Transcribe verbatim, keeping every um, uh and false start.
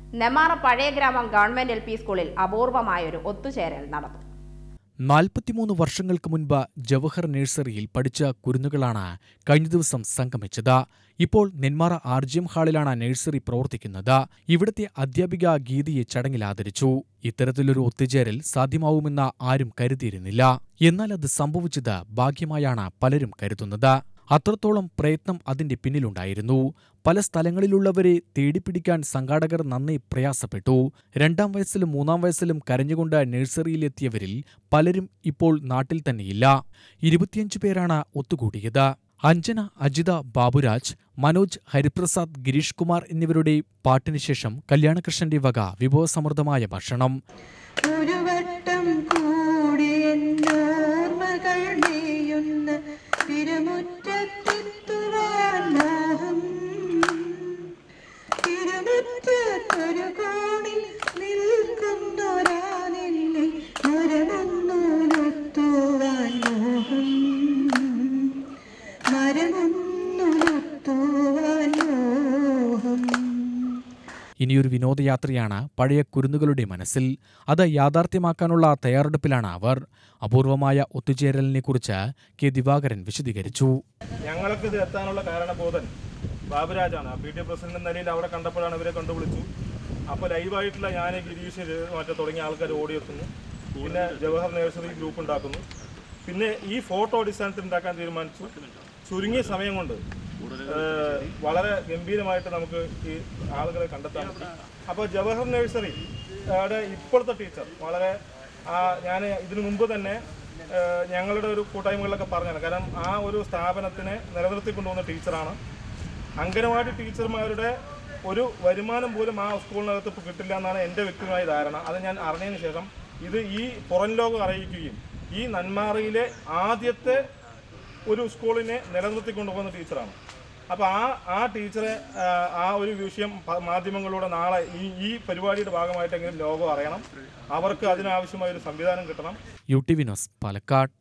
നെന്മാറ പഴയഗ്രാമം government L P സ്കൂളിൽ അപൂർവമായൊരു ഒത്തുചേരൽ നടന്നു. നാൽപ്പത്തിമൂന്ന് വർഷങ്ങൾക്ക് മുൻപ് ജവഹർ നഴ്സറിയിൽ പഠിച്ച കുരുന്നുകളാണ് കഴിഞ്ഞ ദിവസം സംഗമിച്ചത്. ഇപ്പോൾ നെന്മാറ ആർ ജി എം ഹാളിലാണ് നഴ്സറി പ്രവർത്തിക്കുന്നത്. ഇവിടുത്തെ അധ്യാപിക ഗീതയെ ചടങ്ങിൽ ആദരിച്ചു. ഇത്തരത്തിലൊരു ഒത്തുചേരൽ സാധ്യമാവുമെന്ന് ആരും കരുതിയിരുന്നില്ല. എന്നാൽ അത് സംഭവിച്ചത് ഭാഗ്യമായാണ് പലരും കരുതുന്നത്. അത്രത്തോളം പ്രയത്നം അതിന്റെ പിന്നിലുണ്ടായിരുന്നു. പല സ്ഥലങ്ങളിലുള്ളവരെ തേടിപ്പിടിക്കാൻ സംഘാടകർ നന്നേ പ്രയാസപ്പെട്ടു. രണ്ടാം വയസ്സിലും മൂന്നാം വയസ്സിലും കരഞ്ഞുകൊണ്ട് നഴ്സറിയിലെത്തിയവരിൽ പലരും ഇപ്പോൾ നാട്ടിൽ തന്നെയില്ല. ഇരുപത്തിയഞ്ചു പേരാണ് ഒത്തുകൂടിയത്. അഞ്ജന, അജിത, ബാബുരാജ്, മനോജ്, ഹരിപ്രസാദ്, ഗിരീഷ് കുമാർ എന്നിവരുടെ പാട്ടിന് ശേഷം കല്യാണകൃഷ്ണന്റെ വക വിഭവസമൃദ്ധമായ ഭക്ഷണം. ഇനിയൊരു വിനോദയാത്രയാണ് പഴയ കുരുന്നുകളുടെ മനസ്സിൽ. അത് യാഥാർത്ഥ്യമാക്കാനുള്ള തയ്യാറെടുപ്പിലാണ് അവർ. അപൂർവമായ ഒത്തുചേരലിനെക്കുറിച്ച് കെ ദിവാകരൻ വിശദീകരിച്ചു. ഞങ്ങൾക്ക് ഇത് എത്താനുള്ള കാരണബോധൻ ബാബുരാജാണ്. പി ടി എ പ്രസിഡന്റ് നിലയിൽ അവിടെ കണ്ടപ്പോഴാണ് ഇവരെ കണ്ടുപിടിച്ചു. അപ്പോൾ ലൈവായിട്ടുള്ള ഞാൻ, ഗിരീഷ്, മറ്റേ തുടങ്ങിയ ആൾക്കാർ ഓടിയെത്തുന്നു. പിന്നെ ജവഹർ നഴ്സറി ഗ്രൂപ്പ് ഉണ്ടാക്കുന്നു. പിന്നെ ഈ ഫോട്ടോ അടിസ്ഥാനത്തിൽ ഉണ്ടാക്കാൻ തീരുമാനിച്ചു. ചുരുങ്ങിയ സമയം കൊണ്ട് വളരെ ഗംഭീരമായിട്ട് നമുക്ക് ഈ ആളുകളെ കണ്ടെത്താൻ പറ്റും. അപ്പോൾ ജവഹർ നഴ്സറി അവിടെ ഇപ്പോഴത്തെ ടീച്ചർ വളരെ ഞാൻ ഇതിനു മുമ്പ് തന്നെ ഞങ്ങളുടെ ഒരു കൂട്ടായ്മകളിലൊക്കെ പറഞ്ഞാണ്. കാരണം ആ ഒരു സ്ഥാപനത്തിനെ നിലനിർത്തിക്കൊണ്ടുപോകുന്ന ടീച്ചറാണ്. അംഗനവാടി ടീച്ചർമാരുടെ ഒരു വരുമാനം പോലും ആ സ്കൂളിനകത്ത് ഇപ്പോൾ കിട്ടില്ല എന്നാണ് എൻ്റെ വ്യക്തിപരമായ ധാരണ. അത് ഞാൻ അറിഞ്ഞതിന് ശേഷം ഇത് ഈ പുറം ലോകം അറിയിക്കുകയും ഈ നെന്മാറയിലെ ആദ്യത്തെ ഒരു സ്കൂളിനെ നിലനിർത്തിക്കൊണ്ടുപോകുന്ന ടീച്ചറാണ്. അപ്പോൾ ആ ആ ടീച്ചറെ ആ ഒരു വിഷയം മാധ്യമങ്ങളിലൂടെ നാളെ ഈ ഈ പരിപാടിയുടെ ഭാഗമായിട്ടെങ്കിലും ലോകം അറിയണം. അവർക്ക് അതിനാവശ്യമായ ഒരു സംവിധാനം കിട്ടണം. U T V news, Palakkad.